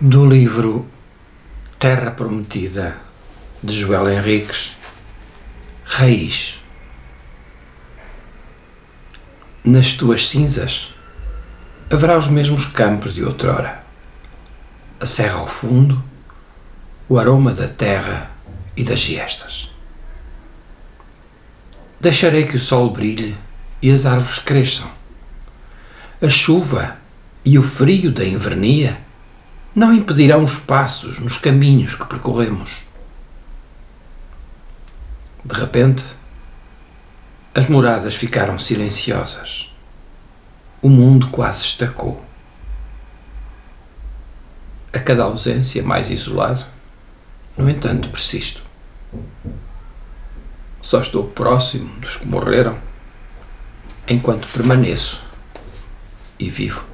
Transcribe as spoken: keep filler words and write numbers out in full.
Do livro Terra Prometida, de Joel Henriques, Raiz. Nas tuas cinzas haverá os mesmos campos de outrora, a serra ao fundo, o aroma da terra e das giestas. Deixarei que o sol brilhe e as árvores cresçam. A chuva e o frio da invernia não impedirão os passos nos caminhos que percorremos. De repente, as moradas ficaram silenciosas. O mundo quase estacou. A cada ausência mais isolado, no entanto, persisto. Só estou próximo dos que morreram, enquanto permaneço e vivo.